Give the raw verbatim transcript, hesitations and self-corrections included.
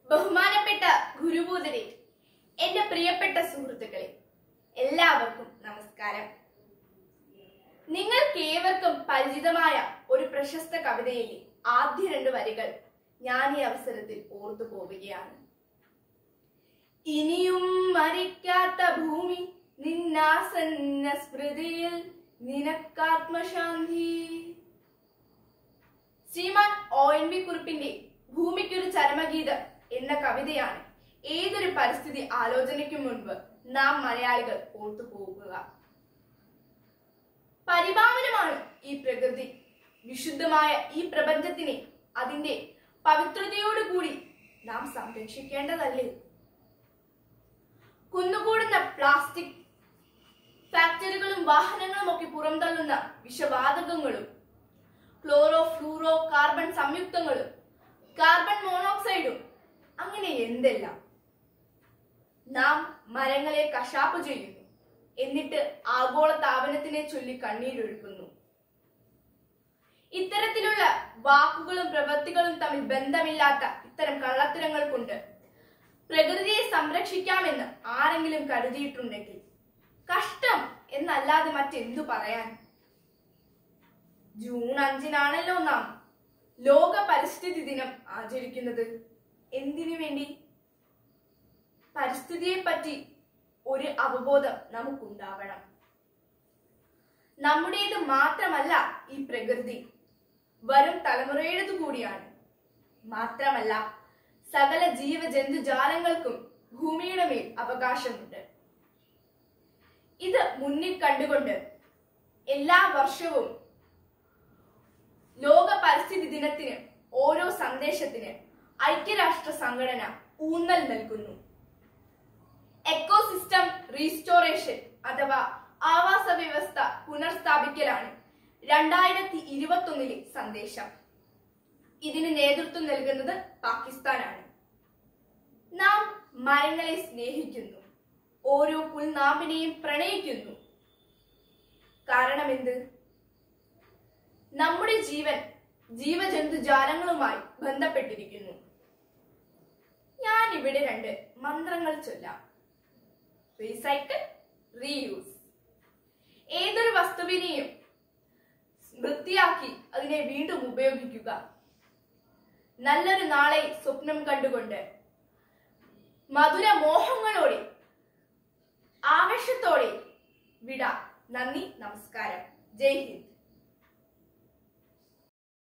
ബഹുമാനപ്പെട്ട ഗുരുഭൂതരെ, എന്റെ പ്രിയപ്പെട്ട സുഹൃത്തുക്കളെ, എല്ലാവർക്കും നമസ്കാരം. നിങ്ങൾക്കേവർക്കും പരിചിതമായ ഒരു പ്രശസ്ത കവിതയിലെ ആദ്യ രണ്ട് വരികൾ ഞാൻ ഈ അവസരത്തിൽ ഓർത്തു പോവുകയാണ്. ഇനിയും മരിക്കാത്ത ഭൂമി നിന്നാസന്ന സ്മൃതിയിൽ നിനക്കാത്മശാന്തി. ശ്രീമാൻ ഒ എൻ വി കുറുപ്പിന്റെ ഭൂമിക്കൊരു ചരമഗീതം എന്ന കവിതയാണ് ഏതൊരു പരിസ്ഥിതി ആലോചനയ്ക്കും മുൻപ് നാം മലയാളികൾ ഓർത്തു പോകുക. പരിപാവനമാണ് ഈ പ്രകൃതി. വിശുദ്ധമായ ഈ പ്രപഞ്ചത്തിനെ അതിന്റെ പവിത്രതയോടുകൂടി നാം സംരക്ഷിക്കേണ്ടതല്ലേ? കുന്നുകൂടുന്ന പ്ലാസ്റ്റിക് ഫാക്ടറികളും വാഹനങ്ങളും ഒക്കെ പുറംതള്ളുന്ന വിഷവാതകങ്ങളും ക്ലോറോ ഫ്ലൂറോ കാർബൺ സംയുക്തങ്ങളും കാർബൺ മോണോക്സൈഡും അങ്ങനെ എന്തെല്ലാം. നാം മരങ്ങളെ കശാപ്പ് ചെയ്യുന്നു, എന്നിട്ട് ആഗോള താപനത്തിനെ ചൊല്ലി കണ്ണീരൊഴുക്കുന്നു. ഇത്തരത്തിലുള്ള വാക്കുകളും പ്രവൃത്തികളും തമ്മിൽ ബന്ധമില്ലാത്ത ഇത്തരം കള്ളത്തരങ്ങൾ കൊണ്ട് പ്രകൃതിയെ സംരക്ഷിക്കാമെന്ന് ആരെങ്കിലും കരുതിയിട്ടുണ്ടെങ്കിൽ കഷ്ടം എന്നല്ലാതെ മറ്റെന്തു പറയാൻ. ജൂൺ അഞ്ചിനാണല്ലോ നാം ലോക പരിസ്ഥിതി ദിനം ആചരിക്കുന്നത്. എന്തിനു വേണ്ടി? പരിസ്ഥിതിയെ പറ്റി ഒരു അവബോധം നമുക്കുണ്ടാവണം. നമ്മുടേത് മാത്രമല്ല ഈ പ്രകൃതി, വരും തലമുറയുടേതു കൂടിയാണ്. മാത്രമല്ല, സകല ജീവജന്തുജാലങ്ങൾക്കും ഭൂമിയുടെ മേൽ അവകാശമുണ്ട്. ഇത് മുന്നിൽ കണ്ടുകൊണ്ട് എല്ലാ വർഷവും ലോക പരിസ്ഥിതി ദിനത്തിന് ഓരോ സന്ദേശത്തിന് ഐക്യരാഷ്ട്ര സംഘടന ഊന്നൽ നൽകുന്നു. എക്കോസിസ്റ്റം റീസ്റ്റോറേഷൻ അഥവാ ആവാസ വ്യവസ്ഥ പുനഃസ്ഥാപിക്കലാണ് രണ്ടായിരത്തി ഇരുപത്തി ഒന്നിലെ സന്ദേശം. ഇതിന് നേതൃത്വം നൽകുന്നത് പാകിസ്ഥാനാണ്. നാം മരങ്ങളെ സ്നേഹിക്കുന്നു, ഓരോ പുൽനാമ്പിനെയും പ്രണയിക്കുന്നു. കാരണം എന്ത്? നമ്മുടെ ജീവൻ ജീവജന്തുജാലങ്ങളുമായി ബന്ധപ്പെട്ടിരിക്കുന്നു. ഞാൻ ഇവിടെ രണ്ട് മന്ത്രങ്ങൾ ചൊല്ലാം. Recycle, reuse. ഏതൊരു വസ്തുവിനെയും വൃത്തിയാക്കി അതിനെ വീണ്ടും ഉപയോഗിക്കുക. നല്ലൊരു നാളെ സ്വപ്നം കണ്ടുകൊണ്ട് മധുര മോഹങ്ങളോടെ ആവേശത്തോടെ വിട. നന്ദി, നമസ്കാരം, ജയ് ഹിന്ദ്.